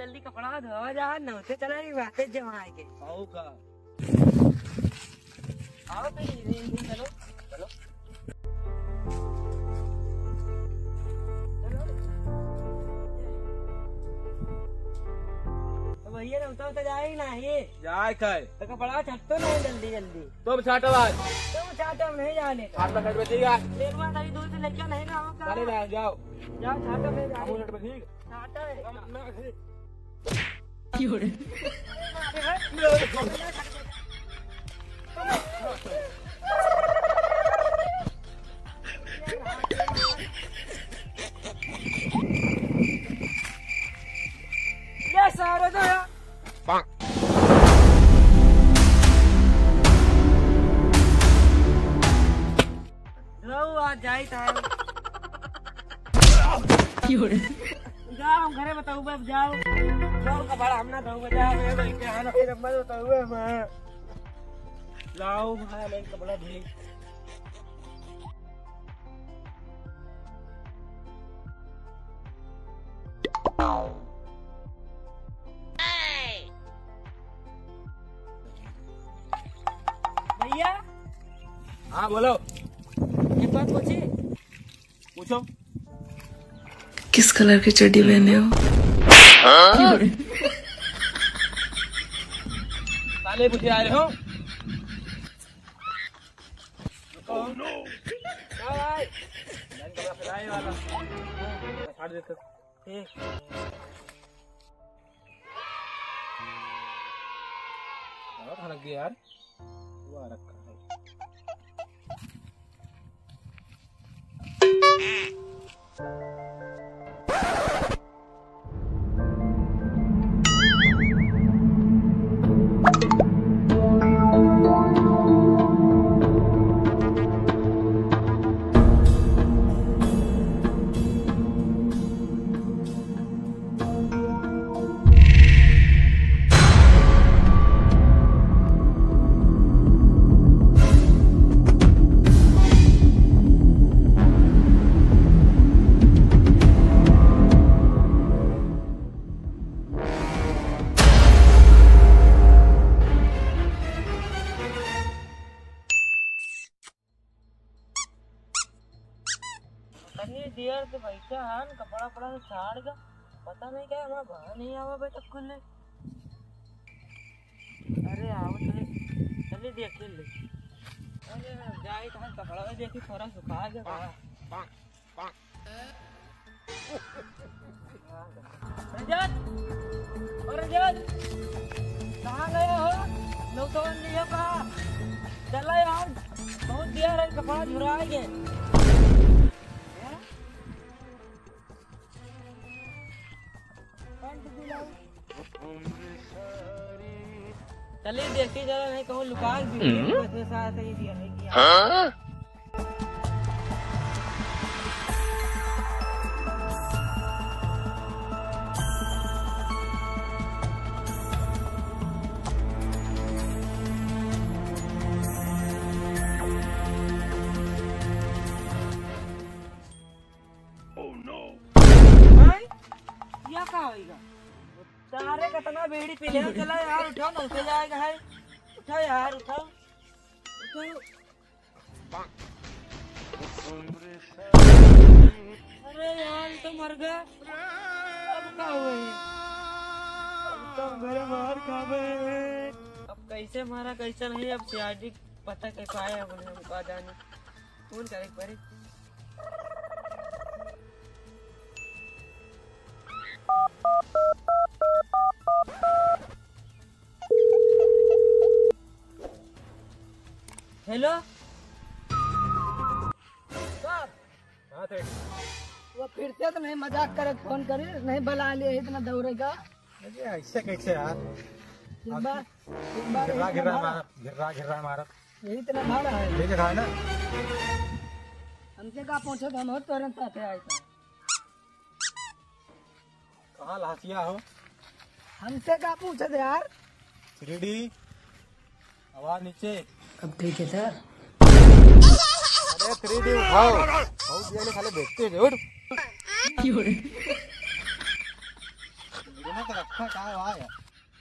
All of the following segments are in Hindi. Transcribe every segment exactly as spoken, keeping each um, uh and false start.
जल्दी कपड़ा धोवा जा नौते चला रही वापस जमा के आओ का आओ तो चलो चलो भैया नौता तो जाए नहीं जाए काय तो कपड़ा छटतो नहीं जल्दी जल्दी तुम छाटो आज तुम छाटो हम नहीं जाने हाथ पकड़ में ठीक है एक बार अभी दूर से लेके नहीं ना होगा चले ना जाओ जाओ छाटो में जाओ मिनट में ठीक छाटो है ना ठीक क्यों रे ले सारे दो यार जाई था क्यों रे जाओ घरे बताओ बस जाओ जाओ कपड़ा हम ना धोऊंगा जाओ मैं भाई के हाथ में मत बताओ मैं लाओ भाई मैं कपड़ा धुली भैया हाँ बोलो एक बात पूछी पूछो किस कलर की चड्डी पहने हो? साले पूछे आ रहे हो oh, no. भाई वाला छाड़ देते ठीक और रख दिया यार वो रखा देर से पैसा हान कपड़ा पड़ा से छाड़ का पता नहीं क्या हमारा घर नहीं आवा बेटा खुले अरे आओ चले चले देख ले अरे जाए कहाँ कपड़ा में देखी थोड़ा सुखा गया रजत और रजत कहाँ गए हो लोग तो नहीं पा चला यार बहुत देर है कपड़ा झुरा गए चलिए देखिए जरा नहीं कहूँ लुका भी साथ ही दिया नहीं किया क्या क्या होगा सारे कितना बेड़ी पी ले चला यार उठाओ ना उठे जाएगा है उठाओ यार उठाओ उठाओ अरे यार तो मर गया अब क्या हुआ अब तो मेरे बाहर खावे अब कैसे मारा कैसे नहीं अब सीआईडी पता कैसे आया हमने हमको जाने फोन करे पड़े हेलो हाँ थे वो फिर से तो नहीं मजाक करे फोन करे नहीं बुला लिए इतना दौड़ेगा ऐसे कैसे यार एक बार एक बार गिरा गिरा मारा गिरा गिरा मारा यही इतना भाड़ा है ले जा ना हमसे कहाँ पहुँचे तो हम और तुरंत साथ आए थे कहाँ लासिया हो हमसे कहाँ पूछे थे यार थ्री डी आवाज नीचे अब ठीक है सर अरे थ्री डी उठाओ बहुत दिया खाली देखते हैं उठ तो रखा कहाँ हुआ है?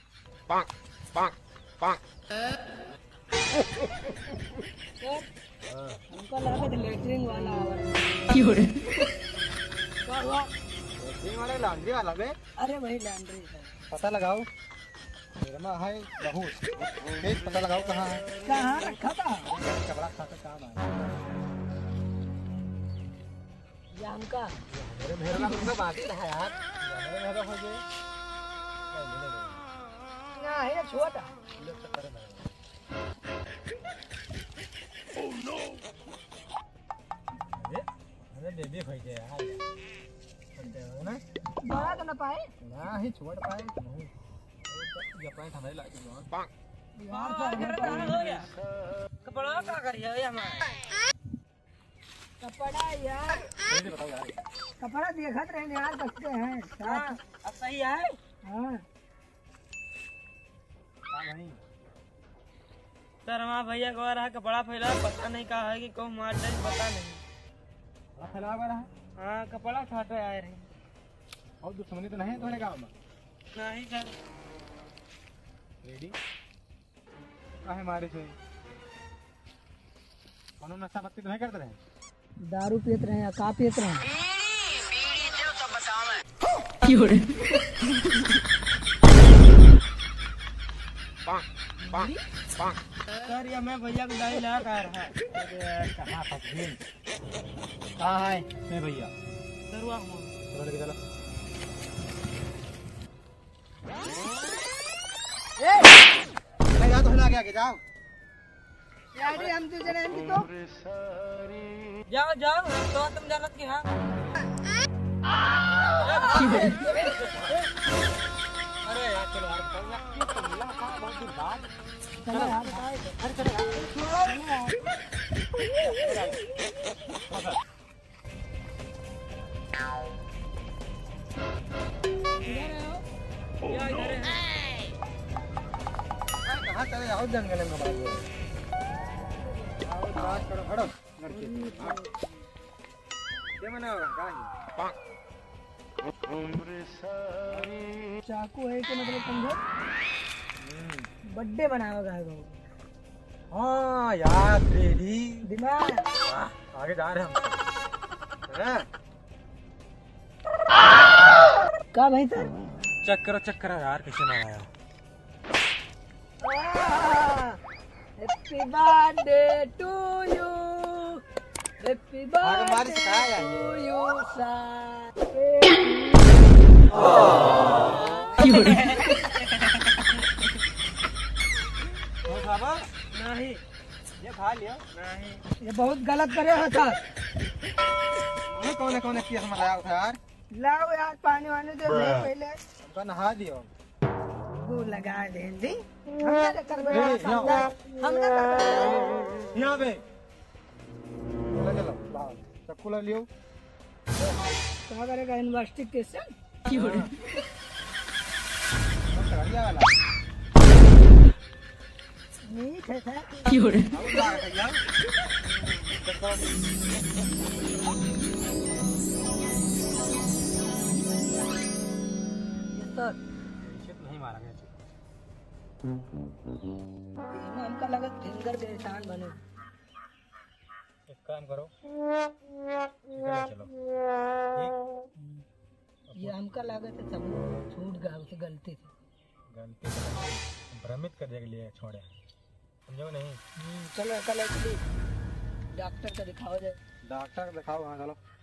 हमको लगा था लेटरिन वाला आवाज। Fiore, क्या हुआ? लेटरिन वाला लॉन्ड्री वाला बे? अरे वही लैंड्री है। पता लगाओ। मेरे में है बहुत। तेज पता लगाओ कहाँ है? कहाँ रखा था? कपड़ा खाता काम है। ये हमका मेरे मेरे में तुमने बाकी था यार। मेरे मेरे हो गए। ना है छोटा। अरे बेबी हो गया यार। ना बड़ा तो ना पाए। ना ही छोड़ पाए नहीं। ये पाए हमारे लायक नहीं। यार हो गया। कपड़ा का करिए हमारे। कपड़ा यार। मुझे बताओ यार। कपड़ा देखत रहे यार बचते हैं। हाँ, अब सही है। हाँ। नहीं। सर हमारा भैया को रहा कपड़ा फैला पता नहीं कहा है कि कौन मार दे पता नहीं। बड़ा फैला हुआ रहा। हाँ कपड़ा छाटे आए रहे। और दुश्मनी तो नहीं है तुम्हारे गाँव में? नहीं सर। रेडी? काहे मारे थे? कौनो नशा पत्ती तो नहीं करते रहे? दारू पीत रहे हैं का पीत रहे हैं? Fiore, सर ये मैं भैया को दाई लगा कर रहा है। कहाँ फंस गए? कहाँ है? मैं भैया। सर हुआ हूँ। चलो लेके चलो। नहीं जाओ तो हिला के आगे जाओ। यार हम तुझे नहीं तो जाओ जाओ तो तुम जानत की हाँ। अरे यार चलो यार बताओ यार ये तो मिला था बहुत दिन बाद। चलो यार बताए। अरे चलो यार। क्या इधर है? कहाँ चले जाओ जंगल में बाबू। आओ बात करो खड़ो लड़के। क्या मना होगा कहाँ? चाकू है कि मतलब समझो बर्थडे बनाएगा है वो। हाँ यार रेडी। दिमाग आगे जा रहे हैं हम। हैं? का भाई सर? चेक करो चेक करो यार कैसे मारा यार। Happy birthday to you. Happy आगे मारी सिखाया बर्थडे यार। To you sir. Fiore, तो खाबा? नहीं ये खा लिया। नहीं ये बहुत गलत करे हो सर। ये कौन कौन किया हमारा था यार? लाओ यार पानी वानी दे दो पहले। हमका नहा दियो। वो लगा दे दी। हमने तो कर ए, दिया यहाँ। हमने कर दिया। यहाँ पे चलो चलो लाओ चक्कू ले लियो। क्या करेगा इन्वेस्टिगेशन? Fiore, बस बढ़िया वाला। मीठ है सर। Fiore, अब ला के यार। चक्कर ये सर चिप नहीं मारा गया। हमका लगा फिंगर के निशान बने। एक काम करो इधर चलो। ये हमका लगा था सब छूट गया उसे गलती से। गलती से भ्रमित करने के लिए छोड़े समझो नहीं। चलो कल एक्चुअली डॉक्टर का दिखाओ जाए। डॉक्टर दिखाओ हाँ चलो।